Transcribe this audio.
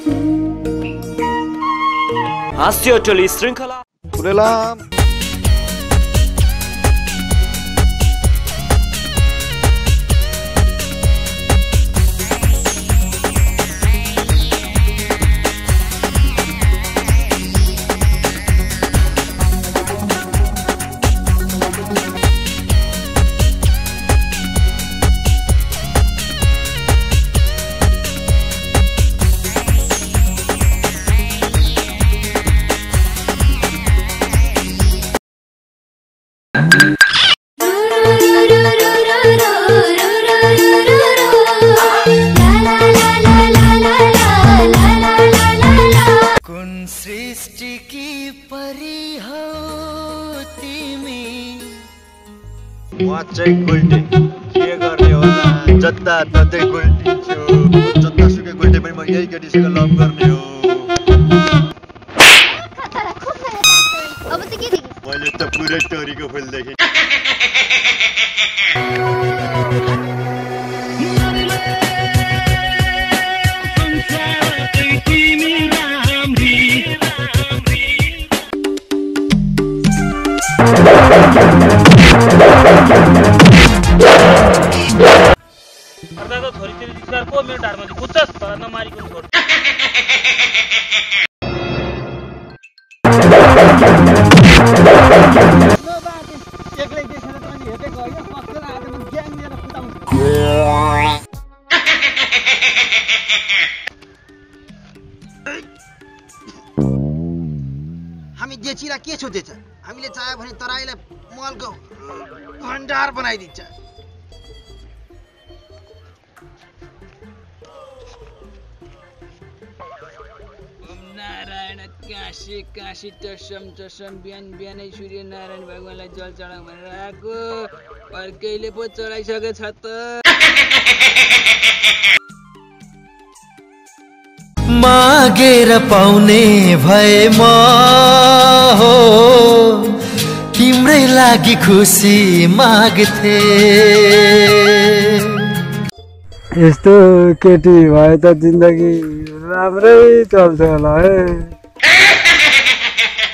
हास्य टोली श्रृंखला फुलेलाम सृष्टि की परी हो तिमी म चाहिँ गुल्टी के गर्ने होला जता ततै गुल्टी छु जता सुकै गुल्टी पनि म यही केटीसँग लभ गर्ने हो अब चाहिँ के देखिस् मैले त पुरै टोरीको फुल देखेँ अर्दाको छोरी तिरी जिस्कार को मेरो ढाडमा चाहिँ कुच्छस् तर नमारिकन छोड एक्लै देखेर पनि हेटेको होइन पक्रेर आएर ग्याङ लिएर फुटाउँछ हामी देचिरा के सोचेछ हामीले चाह्यो भने तराईलाई मलको भण्डार बनाइदिन्छ नारायण काशी काशी टसम टसम बिहान बिहानै सूर्य नारायण भगवानलाई जल चढाउ भनेर आएको अर्कैले पो चढाइसकेछ त मागेर पाउने भए म हो तिम्रै लागि खुसी माग्थे यस्तो केटी भए त जिन्दगी राम्रै चल्छ होला है।